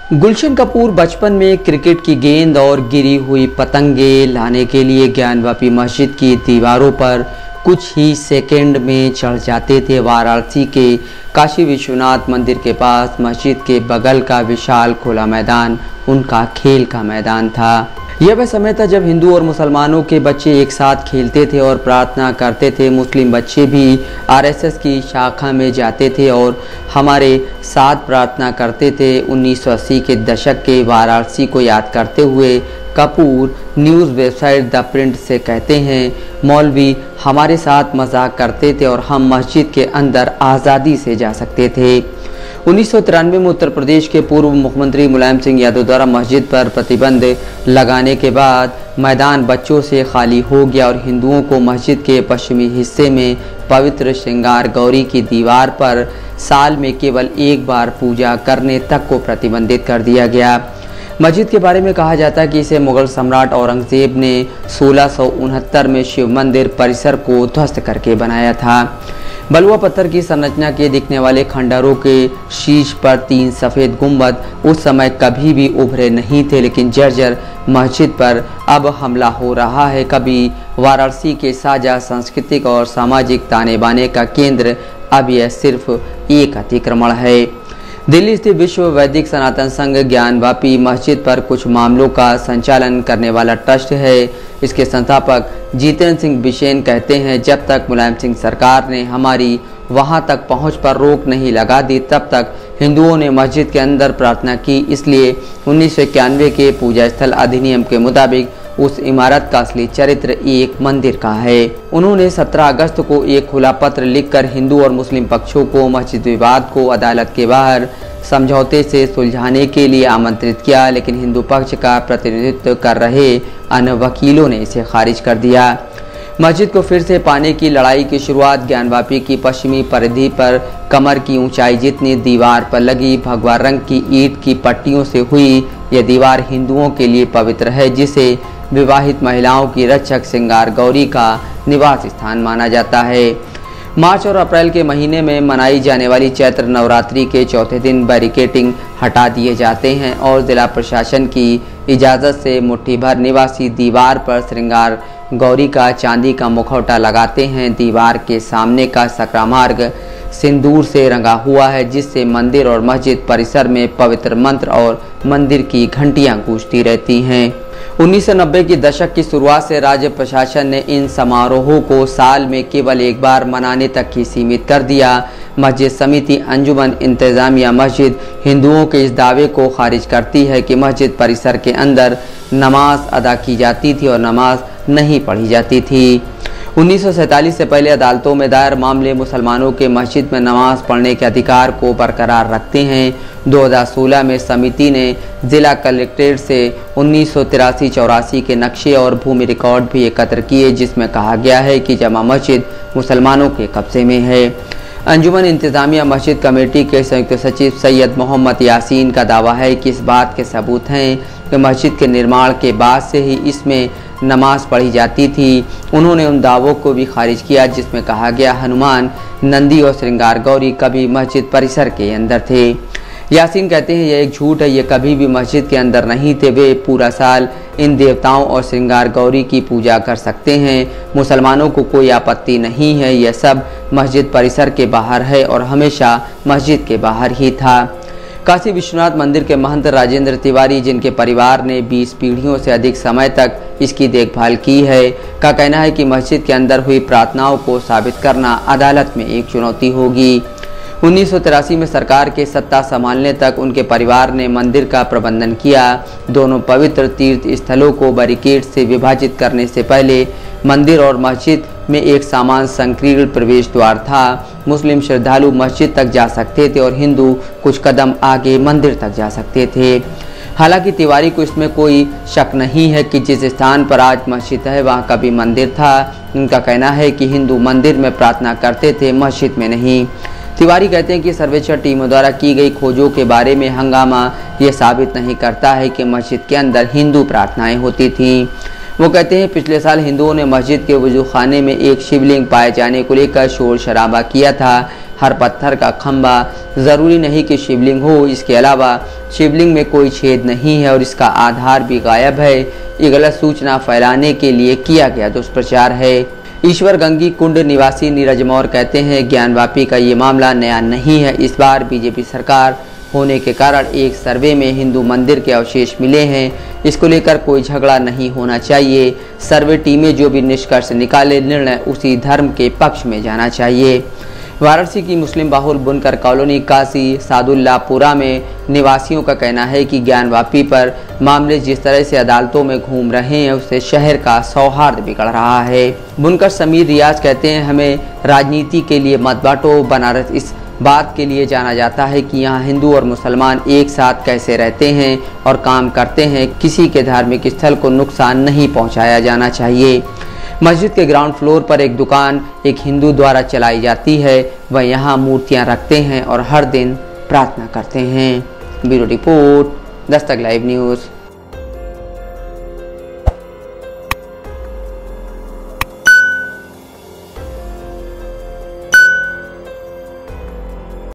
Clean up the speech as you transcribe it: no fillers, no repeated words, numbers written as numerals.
गुलशन कपूर बचपन में क्रिकेट की गेंद और गिरी हुई पतंगे लाने के लिए ज्ञानवापी मस्जिद की दीवारों पर कुछ ही सेकंड में चढ़ जाते थे। वाराणसी के काशी विश्वनाथ मंदिर के पास मस्जिद के बगल का विशाल खुला मैदान उनका खेल का मैदान था। यह वह समय था जब हिंदू और मुसलमानों के बच्चे एक साथ खेलते थे और प्रार्थना करते थे। मुस्लिम बच्चे भी आरएसएस की शाखा में जाते थे और हमारे साथ प्रार्थना करते थे। 1980 के दशक के वाराणसी को याद करते हुए Kapoor news website The Print से कहते हैं, मौलवी हमारे साथ मजाक करते थे और हम मस्जिद के अंदर आज़ादी से जा सकते थे। 1993 में उत्तर प्रदेश के पूर्व मुख्यमंत्री मुलायम सिंह यादव द्वारा मस्जिद पर प्रतिबंध लगाने के बाद मैदान बच्चों से खाली हो गया और हिंदुओं को मस्जिद के पश्चिमी हिस्से में पवित्र श्रृंगार गौरी की दीवार पर साल में केवल एक बार पूजा करने तक को प्रतिबंधित कर दिया गया। मस्जिद के बारे में कहा जाता है कि इसे मुगल सम्राट औरंगजेब ने 1669 में शिव मंदिर परिसर को ध्वस्त करके बनाया था। बलुआ पत्थर की संरचना के दिखने वाले खंडहरों के शीर्ष पर 3 सफ़ेद गुंबद उस समय कभी भी उभरे नहीं थे, लेकिन जर्जर मस्जिद पर अब हमला हो रहा है। कभी वाराणसी के साझा सांस्कृतिक और सामाजिक ताने बाने का केंद्र अब यह सिर्फ एक अतिक्रमण है। दिल्ली स्थित विश्व वैदिक सनातन संघ ज्ञानवापी मस्जिद पर कुछ मामलों का संचालन करने वाला ट्रस्ट है। इसके संस्थापक जितेंद्र सिंह बिसेन कहते हैं, जब तक मुलायम सिंह सरकार ने हमारी वहां तक पहुंच पर रोक नहीं लगा दी, तब तक हिंदुओं ने मस्जिद के अंदर प्रार्थना की। इसलिए 1991 के पूजा स्थल अधिनियम के मुताबिक उस इमारत का असली चरित्र एक मंदिर का है। उन्होंने 17 अगस्त को एक खुला पत्र लिखकर हिंदू और मुस्लिम पक्षों को मस्जिद विवाद को अदालत के बाहर समझौते से सुलझाने के लिए आमंत्रित किया, लेकिन हिंदू पक्ष का प्रतिनिधित्व कर रहे अन्य वकीलों ने इसे खारिज कर दिया। मस्जिद को फिर से पाने की लड़ाई की शुरुआत ज्ञानवापी की पश्चिमी परिधि पर कमर की ऊंचाई जितनी दीवार पर लगी भगवा रंग की ईंट की पट्टियों से हुई। यह दीवार हिंदुओं के लिए पवित्र है, जिसे विवाहित महिलाओं की रक्षक श्रृंगार गौरी का निवास स्थान माना जाता है। मार्च और अप्रैल के महीने में मनाई जाने वाली चैत्र नवरात्रि के चौथे दिन बैरिकेडिंग हटा दिए जाते हैं और जिला प्रशासन की इजाज़त से मुट्ठी भर निवासी दीवार पर श्रृंगार गौरी का चांदी का मुखौटा लगाते हैं। दीवार के सामने का सकरा मार्ग सिंदूर से रंगा हुआ है, जिससे मंदिर और मस्जिद परिसर में पवित्र मंत्र और मंदिर की घंटियां गूंजती रहती हैं। 1990 की दशक की शुरुआत से राज्य प्रशासन ने इन समारोहों को साल में केवल एक बार मनाने तक ही सीमित कर दिया। मस्जिद समिति अंजुमन इंतजामिया मस्जिद हिंदुओं के इस दावे को खारिज करती है कि मस्जिद परिसर के अंदर नमाज अदा की जाती थी और नमाज नहीं पढ़ी जाती थी। 1947 से पहले अदालतों में दायर मामले मुसलमानों के मस्जिद में नमाज पढ़ने के अधिकार को बरकरार रखते हैं। 2016 में समिति ने जिला कलेक्ट्रेट से 1983-84 के नक्शे और भूमि रिकॉर्ड भी एकत्र किए, जिसमें कहा गया है कि जमा मस्जिद मुसलमानों के कब्जे में है। अंजुमन इंतजामिया मस्जिद कमेटी के संयुक्त सचिव सैयद मोहम्मद यासीन का दावा है कि इस बात के सबूत हैं कि मस्जिद के निर्माण के बाद से ही इसमें नमाज पढ़ी जाती थी। उन्होंने उन दावों को भी खारिज किया जिसमें कहा गया हनुमान, नंदी और श्रृंगार गौरी कभी मस्जिद परिसर के अंदर थे। यासीन कहते हैं, यह एक झूठ है, ये कभी भी मस्जिद के अंदर नहीं थे। वे पूरा साल इन देवताओं और श्रृंगार गौरी की पूजा कर सकते हैं। मुसलमानों को कोई आपत्ति नहीं है। यह सब मस्जिद परिसर के बाहर है और हमेशा मस्जिद के बाहर ही था। काशी विश्वनाथ मंदिर के महंत राजेंद्र तिवारी, जिनके परिवार ने 20 पीढ़ियों से अधिक समय तक इसकी देखभाल की है, का कहना है कि मस्जिद के अंदर हुई प्रार्थनाओं को साबित करना अदालत में एक चुनौती होगी। 1983 में सरकार के सत्ता संभालने तक उनके परिवार ने मंदिर का प्रबंधन किया। दोनों पवित्र तीर्थ स्थलों को बैरिकेड से विभाजित करने से पहले मंदिर और मस्जिद में एक सामान्य संकीर्ण प्रवेश द्वार था। मुस्लिम श्रद्धालु मस्जिद तक जा सकते थे और हिंदू कुछ कदम आगे मंदिर तक जा सकते थे। हालांकि तिवारी को इसमें कोई शक नहीं है कि जिस स्थान पर आज मस्जिद है वहाँ कभी मंदिर था। उनका कहना है कि हिंदू मंदिर में प्रार्थना करते थे, मस्जिद में नहीं। तिवारी कहते हैं कि सर्वेक्षण टीमों द्वारा की गई खोजों के बारे में हंगामा ये साबित नहीं करता है कि मस्जिद के अंदर हिंदू प्रार्थनाएं होती थीं। वो कहते हैं, पिछले साल हिंदुओं ने मस्जिद के वजूखाने में एक शिवलिंग पाए जाने को लेकर शोर शराबा किया था। हर पत्थर का खंभा ज़रूरी नहीं कि शिवलिंग हो। इसके अलावा शिवलिंग में कोई छेद नहीं है और इसका आधार भी गायब है। ये गलत सूचना फैलाने के लिए किया गया दुष्प्रचार है। ईश्वर गंगी कुंड निवासी नीरज मौर्य कहते हैं, ज्ञानवापी का ये मामला नया नहीं है। इस बार बीजेपी सरकार होने के कारण एक सर्वे में हिंदू मंदिर के अवशेष मिले हैं। इसको लेकर कोई झगड़ा नहीं होना चाहिए। सर्वे टीमें जो भी निष्कर्ष निकाले, निर्णय उसी धर्म के पक्ष में जाना चाहिए। वाराणसी की मुस्लिम बाहुल बुनकर कॉलोनी काशी सादुल्लापुरा में निवासियों का कहना है कि ज्ञानवापी पर मामले जिस तरह से अदालतों में घूम रहे हैं, उससे शहर का सौहार्द बिगड़ रहा है। बुनकर समीर रियाज कहते हैं, हमें राजनीति के लिए मत बांटो। बनारस इस बात के लिए जाना जाता है कि यहाँ हिंदू और मुसलमान एक साथ कैसे रहते हैं और काम करते हैं। किसी के धार्मिक स्थल को नुकसान नहीं पहुँचाया जाना चाहिए। मस्जिद के ग्राउंड फ्लोर पर एक दुकान एक हिंदू द्वारा चलाई जाती है। वह यहाँ मूर्तियाँ रखते हैं और हर दिन प्रार्थना करते हैं। Bureau report, Dastak live news.